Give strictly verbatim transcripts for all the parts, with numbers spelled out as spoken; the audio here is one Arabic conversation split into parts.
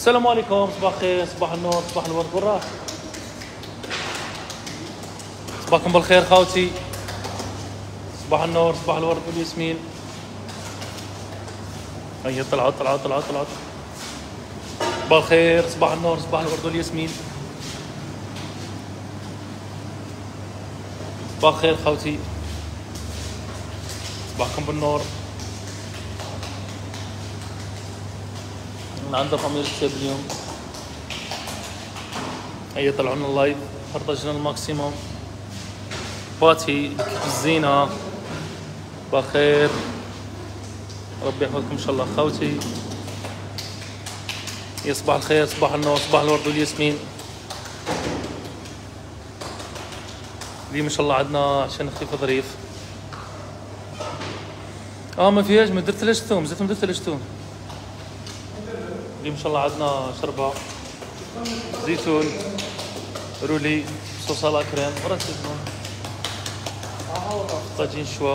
السلام عليكم، صباح الخير، صباح النور، صباح الورد والراحة. صباحكم بالخير خاوتي، صباح النور، صباح الورد والياسمين. هيا طلعوا طلعوا طلعوا طلعوا. صباح الخير، صباح النور، صباح الورد والياسمين. صباح الخير خاوتي، صباحكم بالنور. من عند الرقم الكتاب اليوم. هيا طلعوا لنا اللايف، فرطجنا الماكسيموم. باتي الزينة، صباح الخير، ربي يحفظكم ان شاء الله خوتي. يا صباح الخير، صباح النور، صباح الورد والياسمين. اليوم ان شاء الله عندنا عشان خفيف ظريف. اه ما فيهاش، ما درت لاش ثوم، زيت ما درت لاش ثوم. اليوم ان شاء الله عندنا شربة زيتون رولي صوص على كريم وراه سيزون طاجين شوا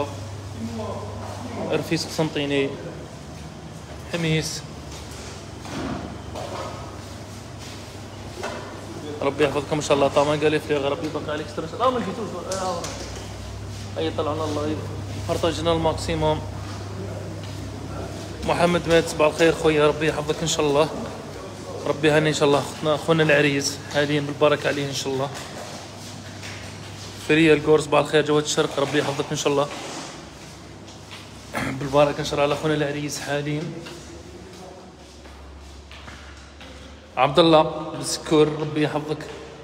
رفيس قسنطيني حميس. ربي يحفظكم ان شاء الله. طبعا قال لي فليغ ربي يبقى عليك ستريس. لا ما لقيتوش. اي طلعنا اللايف، فرطجنا الماكسيموم. محمد مات، صباح الخير خويا، ربي يحفظك ان شاء الله، ربي هاني ان شاء الله. اختنا اخونا العريس هادين بالبركه عليه ان شاء الله. فريا الكور، صباح الخير، جواد الشرق، ربي يحفظك ان شاء الله، بالبركه ان شاء الله على اخونا العريس حالين. عبد الله بالسكور، ربي يحفظك.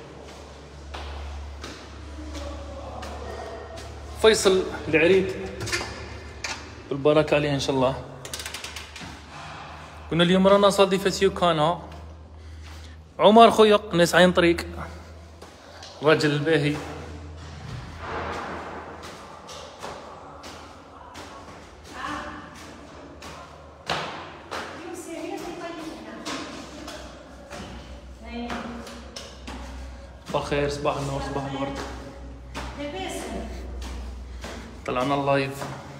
فيصل العريد بالبركه عليه ان شاء الله. كنا اليوم رانا صادفة يوكانا. عمر خويا ناس عين طريق، الراجل الباهي. صباح الخير، صباح النور، صباح الورد. طلعنا اللايف.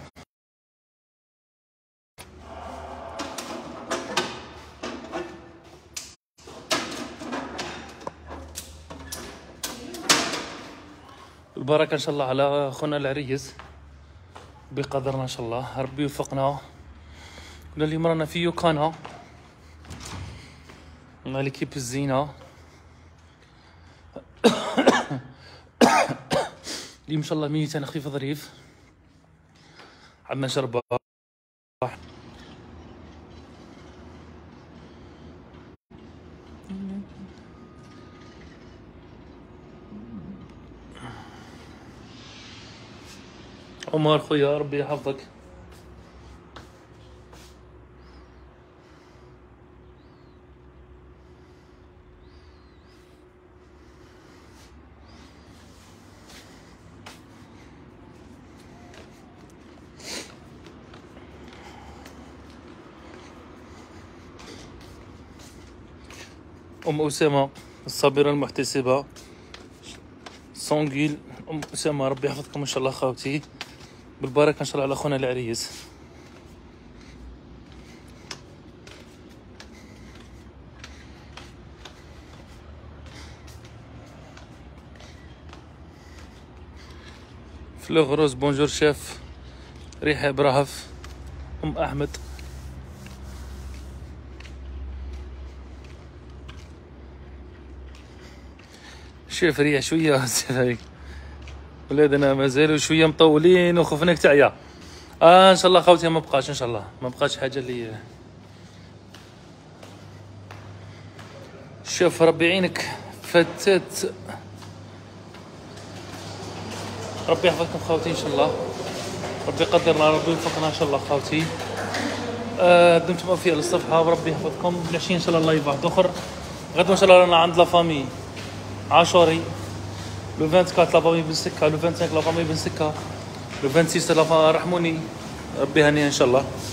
البركة إن شاء الله على أخونا العريس بقدرنا إن شاء الله، ربي يوفقنا. كنا اليوم رانا في يوكانا مع ليكيب الزينة. اليوم إن شاء الله ميتين خفيف ظريف. عندنا شربة عمر خويا، ربي يحفظك. أم أسامة الصابرة المحتسبة صونغيل. أم أسامة ربي يحفظكم إن شاء الله خاوتي، بالبركة إن شاء الله على أخونا العريس. فلوغ روز، بونجور شيف. ريحة براهف. أم أحمد. شوف ريح شوية هيك، ولادنا مازالوا شوية مطولين وخفناك تعيا. اه ان شاء الله خوتي ما بقاش، ان شاء الله ما بقاش حاجة اللي. شوف ربي يعينك فتات، ربي يحفظكم خوتي ان شاء الله، ربي يقدرنا، ربي يوفقنا ان شاء الله خوتي. آه دمتم اوفياء للصفحة، وربي يحفظكم. بالعشية ان شاء الله لايف واحد اخر. غدوة ان شاء الله رانا عند لافامي عاشوري. لو أربعة وعشرين لافامي بن سكة، لو خمسة وعشرين لافامي بن سكة، لو ستة وعشرين لافامي رحموني، ربي هنيها ان شاء الله.